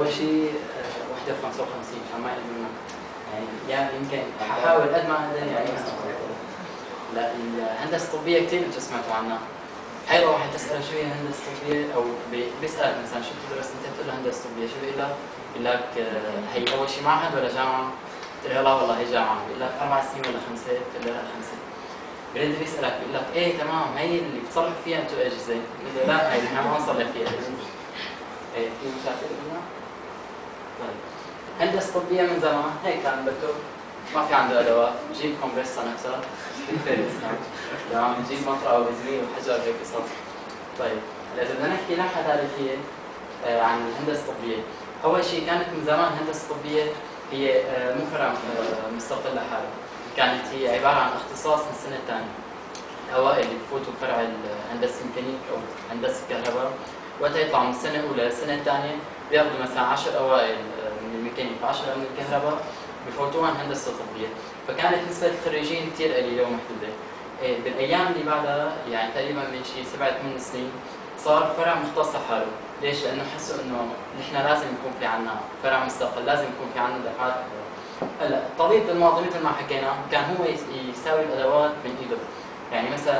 اول شيء وحده 55 عشان ما يقل منك يعني يمكن ححاول قد ما اقدر يعني لا الهندسه الطبيه كثير انتم سمعتوا عنها. حيلا واحد تساله شو هي الهندسه الطبيه او بيسالك مثلا شو بتدرس انت بتقول له هندسه طبيه شو بيقول لك؟ بيقول لك هي اول شيء معهد ولا جامعه؟ قلت له لا والله هي جامعه. بيقول لك 4 سنين ولا 5؟ قلت له لا 5. برد بيسالك بيقول لك ايه تمام هي اللي بتصلح فيها انتم اجهزه؟ بقول له لا هي نحن ما نصلح فيها اجهزه. ايه في مشاكل منها؟ طيب هندسه طبيه من زمان هيك كان مكتوب ما في عنده ادوات، جيب كومبريسر نفسها تمام، جيب مطرقه وبزميل وحجر هيك قصص. طيب هلا اذا بدنا نحكي ناحيه تاريخيه عن الهندسه الطبيه، اول شيء كانت من زمان الهندسه الطبيه هي مو فرع مستقل لحاله، كانت هي عباره عن اختصاص من السنه الثانيه. الاوائل اللي بفوتوا فرع الهندسه الميكانيك او هندسه الكهرباء وقتها يطلعوا من السنه الاولى للسنه الثانيه بياخذوا مثلا 10 اوائل من الميكانيك و10 من الكهرباء بفوتوها هندسه طبيه، فكانت نسبه الخريجين كثير قليله ومحدوده. بالايام اللي بعدها يعني تقريبا من شيء 7-8 سنين صار فرع مختص لحاله، ليش؟ لانه حسوا انه نحن لازم يكون في عندنا فرع مستقل، لازم يكون في عندنا دفعات. هلا الطبيب بالماضي مثل ما حكينا كان هو يساوي الادوات من ايده، يعني مثلا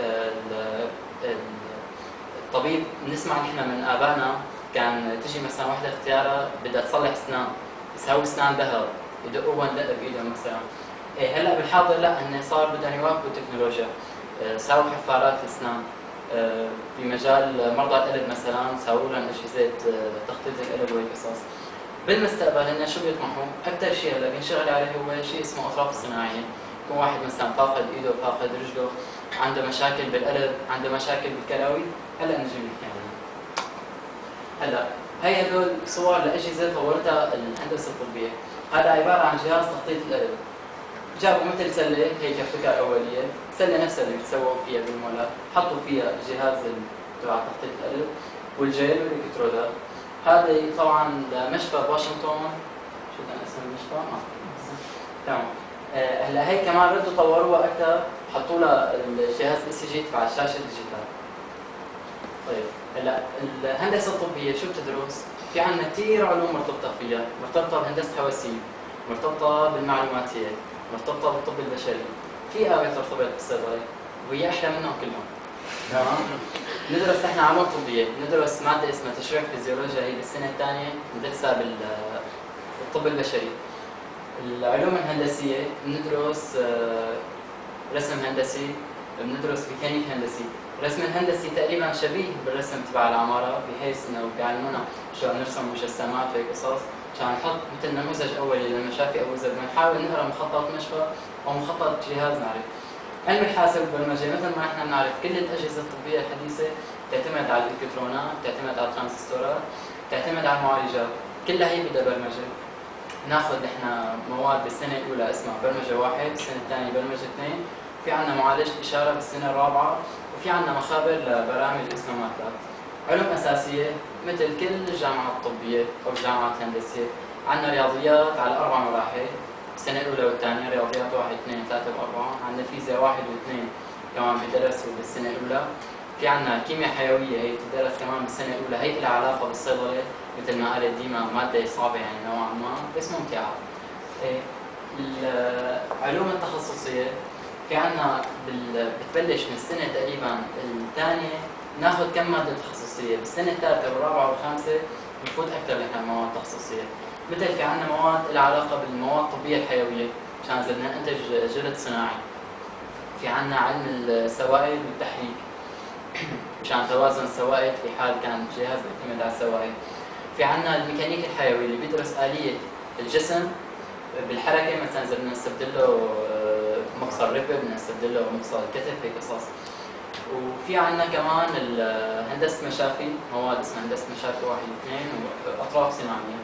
الطبيب بنسمع نحن من ابائنا كان تجي مثلا وحده اختيارها بدها تصلح اسنان، يساوي اسنان ذهب يدقوها ندق بايدهم مثلا. هلا بالحاضر لا هن صار بدهم يواكبوا التكنولوجيا، ساووا حفارات الاسنان، بمجال مرضى القلب مثلا ساووا لهم اجهزه تخطيط القلب وهيك قصص. بالمستقبل هن شو بيطمحوا؟ اكثر شيء هلا بينشغل عليه هو شيء اسمه اطراف صناعيه، يكون واحد مثلا فاقد ايده فاقد رجله، عنده مشاكل بالقلب، عنده مشاكل بالكلاوي، هلا نجي نحكي عنها. هلا هي هدول صور لاجهزه طورتها الهندسه الطبيه، هذا عباره عن جهاز تخطيط القلب. جابوا مثل سله هيك افكار اوليه، السله نفسها اللي بتسووا فيها بالمولات، حطوا فيها الجهاز تبع تخطيط القلب والجيل والالكترودات. هذا طبعا لمشفى بواشنطن، شو كان اسم المشفى؟ تمام. هلا هي كمان ردوا طوروها اكثر، حطوا لها الجهاز الاي سي جي تبع الشاشه الديجيتال. طيب هلا الهندسه الطبيه شو بتدرس؟ في عندنا كثير علوم مرتبطه فيها، مرتبطه بهندسه حواسيب، مرتبطه بالمعلوماتيه، مرتبطه بالطب البشري، في آلة ترتبط بالصيدله وهي احلى منهم كلهم. تمام؟ ندرس احنا علوم طبيه، ندرس ماده اسمها تشريح فيزيولوجيا، هي بالسنه الثانيه بندرسها بالطب البشري. العلوم الهندسيه بندرس رسم هندسي، بندرس ميكانيك هندسي. الرسم الهندسي تقريبا شبيه بالرسم تبع العماره، بحيث انه بيعلمونا شو نرسم مجسمات وهيك قصص، عشان نحط مثل نموذج اولي للمشافي او اذا بدنا نحاول نقرا مخطط مشفى او مخطط جهاز نعرف. علم الحاسب والبرمجه مثل ما احنا بنعرف كل الاجهزه الطبيه الحديثه تعتمد على الالكترونات، تعتمد على الترانزستورات، تعتمد على المعالجات، كلها هي بدها برمجه. ناخذ نحن مواد بالسنه الاولى اسمها برمجه 1، بالسنه الثانيه برمجه 2، في عندنا معالجه اشاره بالسنه الرابعه، وفي عندنا مخابر لبرامج اسمها ماتلاب. علوم اساسيه مثل كل الجامعات الطبيه او الجامعات الهندسيه، عندنا رياضيات على 4 مراحل، السنه الاولى والثانيه رياضيات 1 2 3 و4، عندنا فيزياء 1 و2 كمان بيدرسوا بالسنه الاولى، في عندنا كيمياء حيويه هي بتدرس كمان بالسنه الاولى، هي لها علاقه بالصيدله مثل ما قالت ديما، ماده صعبه يعني نوعا ما بس ممتعه. العلوم التخصصيه في عندنا بتبلش من السنه تقريبا الثانيه ناخذ كم ماده تخصصيه، بالسنه الثالثه والرابعه والخامسه بنفوت اكثر نحن مواد تخصصيه، مثل في عندنا مواد لها علاقه بالمواد الطبيه الحيويه عشان اذا بدنا ننتج جلد صناعي، في عندنا علم السوائل والتحريك مشان توازن السوائل في حال كان الجهاز بيعتمد على السوائل، في عندنا الميكانيك الحيوي اللي بيدرس آلية الجسم بالحركة، مثلا إذا بدنا نستبدل له مفصل ركبة، بدنا نستبدل له مفصل كتف، هيك قصص. وفي عندنا كمان هندسة مشافي، مواد اسمها هندسة مشافي 1 و2 وأطراف صناعية.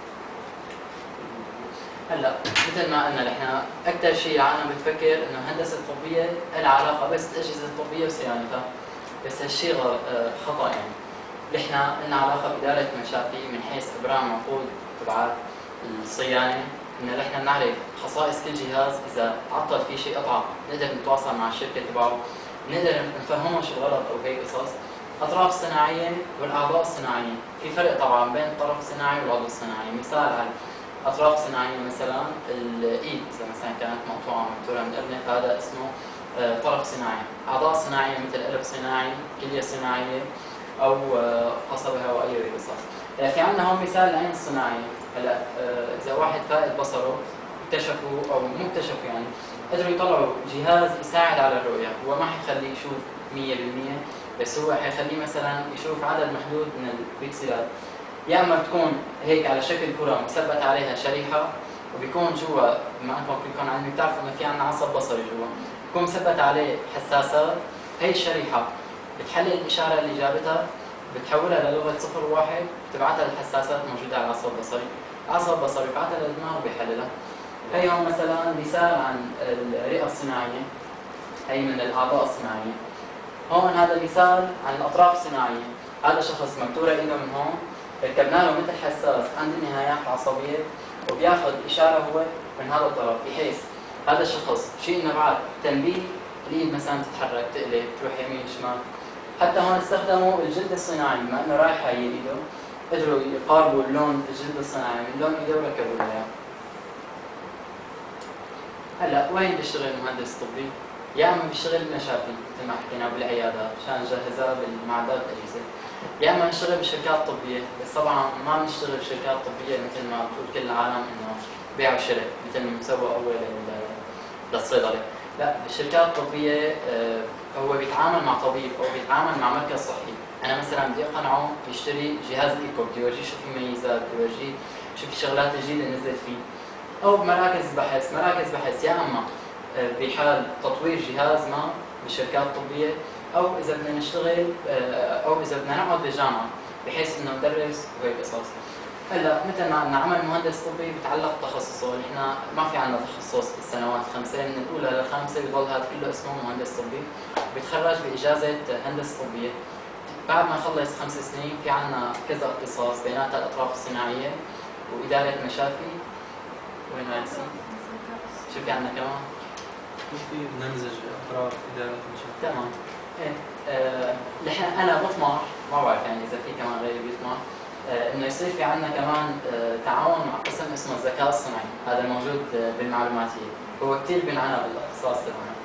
هلا مثل ما قلنا نحن أكثر شيء العالم بتفكر إنه الهندسة الطبية لها علاقة بس بالأجهزة الطبية وصيانتها، بس هالشيء خطأ يعني. نحن لنا علاقة بإدارة مشافي من حيث إبرام عقود تبعات الصيانة، إن نحن بنعرف خصائص كل جهاز، إذا تعطل فيه شيء قطعة نقدر نتواصل مع الشركة تبعه، نقدر نفهمهم شو غلط أو هيك قصص، اطراف صناعيه والاعضاء الصناعيه. في فرق طبعا بين الطرف الصناعي والعضو الصناعي. مثال على اطراف صناعيه مثلا الايد، اذا مثلا كانت مقطوعه مبتوره من ارنب هذا اسمه طرف صناعي. اعضاء صناعيه مثل قلب صناعي، كليه صناعيه، او قصبه هوائيه بقصص. في عندنا هون مثال العين الصناعيه. هلا اذا واحد فائد بصره اكتشفوا او مو اكتشفوا يعني قدروا يطلعوا جهاز يساعد على الرؤيه. هو ما حيخليه يشوف 100%، بس هو حيخليه مثلا يشوف عدد محدود من البكسلات. يا اما بتكون هيك على شكل كره مثبت عليها شريحه، وبيكون جوا، بما انكم كلكم علمي بتعرفوا انه في عندنا عصب بصري جوا، بيكون مثبت عليه حساسات. هي الشريحه بتحلل الاشاره اللي جابتها، بتحولها للغه 0 و1، بتبعتها للحساسات الموجوده على العصب البصري. العصب البصري بيبعتها للدماغ وبيحللها. هي هون مثلا مثال عن الرئه الصناعيه، هي من الاعضاء الصناعيه. هون هذا مثال عن الاطراف الصناعيه. هذا شخص مبتوره ايده من هون، ركبنا له مثل حساس عند النهايات العصبيه، وبياخذ اشاره هو من هذا الطرف، بحيث هذا الشخص شيء نبعات تنبيه الايد مثلا تتحرك، تقلب، تروح يمين شمال. حتى هون استخدموا الجلد الصناعي، بما انه رايحه هي ايده، قدروا يقاربوا اللون الجلد الصناعي من لون ايده وركبوا له اياه. هلا وين بيشتغل المهندس الطبي؟ يا اما بيشتغل مشافي مثل ما حكينا بالعيادات مشان نجهزها بالمعدات والاجهزه، يا اما نشتغل بالشركات الطبيه. بس طبعا ما بنشتغل بشركات طبيه مثل ما بتقول كل العالم انه بيع وشراء مثل ما مسوى اول للصيدله. لا، بالشركات الطبيه هو بيتعامل مع طبيب او بيتعامل مع مركز صحي. انا مثلا بدي اقنعه يشتري جهاز ايكو، بدي اورجيه شو في ميزات، بدي اورجيه شو في شغلات جديده نزلت فيه. او مراكز بحث يا اما بحال تطوير جهاز ما بالشركات الطبيه، او اذا بدنا نشتغل او اذا بدنا نقعد بالجامعه بحيث انه ندرس وهيك قصص. هلا مثل ما قلنا عمل مهندس طبي بتعلق تخصصه. نحن ما في عندنا تخصص بالسنوات الخمسه، من الاولى للخامسه بضل هذا كله اسمه مهندس طبي. بيتخرج باجازه هندسه طبيه. بعد ما يخلص 5 سنين في عندنا كذا اختصاص، بيناتها الاطراف الصناعيه واداره مشافي. وين راسي؟ شو في عندنا كمان؟ في نمذج اطراف اداره مشافي. تمام. ايه نحن انا بطمح، ما بعرف يعني اذا في كمان غيري بيطمح انه يصير في عندنا كمان تعاون مع قسم اسمه الذكاء الصناعي. هذا موجود بالمعلوماتيه، هو كثير بينعنا بالاختصاص تبعنا.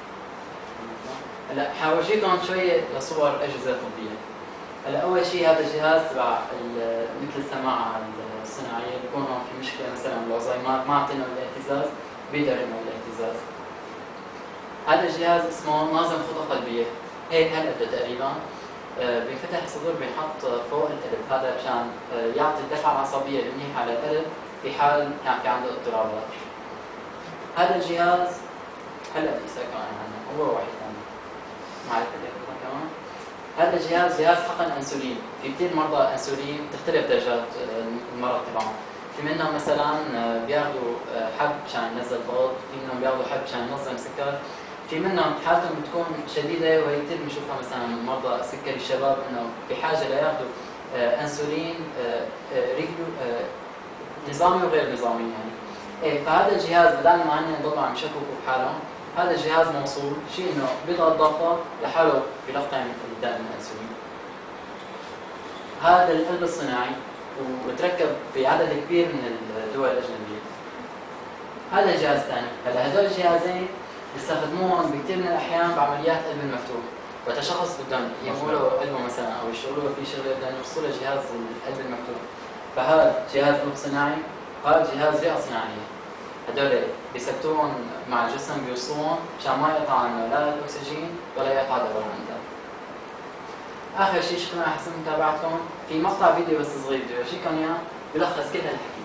هلا حورجيكم شويه لصور اجهزه طبيه. هلا اول شيء هذا الجهاز تبع مثل السماعه الصناعيه، بيكون هون في مشكله مثلا بالالزهايمر ما اعطينا الاهتزاز، بيقدر يعمل الاهتزاز. هذا الجهاز اسمه ناظم خطى قلبيه، هيك هالقد تقريبا. بينفتح الصدور بينحط فوق القلب، هذا مشان يعطي الدفعه العصبيه المنيحه على القلب في حال كان في عنده اضطرابات. هذا الجهاز هلا في كمان عندنا، هو واحد ثاني ما عرفت كمان. هذا الجهاز جهاز حقن انسولين. في كثير مرضى انسولين تختلف درجات المرض تبعهم. في منهم مثلا بياخذوا حب مشان ينزل ضغط، في منهم بياخذوا حب مشان ينظم سكر، في منهم حالتهم بتكون شديده وهي كثير بنشوفها مثلا من مرضى السكري الشباب انه بحاجه لياخذوا انسولين نظامي وغير نظامي يعني. إيه، فهذا الجهاز بدل ما هن يضلوا عم يشككوا بحالهم، هذا الجهاز موصول شيء انه بيضغط ضغطه لحاله بيلقن الداء من الانسولين. هذا القلب الصناعي وتركب بعدد كبير من الدول الاجنبيه. هذا الجهاز ثاني. هلا هدول الجهازين بيستخدموهم بكثير من الاحيان بعمليات قلب المفتوح. وتشخص بدهم يعملوا قلبه مثلا او يشتغلوا له في شغله بدهم يوصلوا جهاز القلب المفتوح. فهذا جهاز قلب صناعي، هذا جهاز رئه صناعيه. هدول بيثبتوهم مع الجسم، بيوصلوهم مشان ما يقطع عنه لا الاكسجين ولا يقطع دوران الدم. اخر شيء شكرا على حسن متابعتكم. في مقطع فيديو بس صغير بدي اورجيكم اياه بيلخص كل هالحكي.